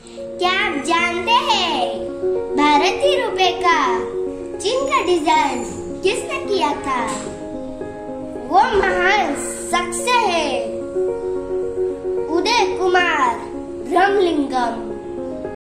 क्या आप जानते हैं भारतीय रुपए का चीन का डिजाइन किसने किया था? वो महान शख्स है उदय कुमार धर्मलिंगम।